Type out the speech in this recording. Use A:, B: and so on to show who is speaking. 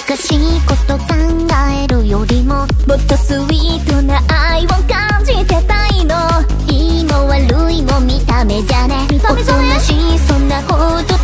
A: 難しいこと考えるよりももっとスイートな愛を感じてたいの。いいも悪いも見た目じゃね。おとなしいそんなこと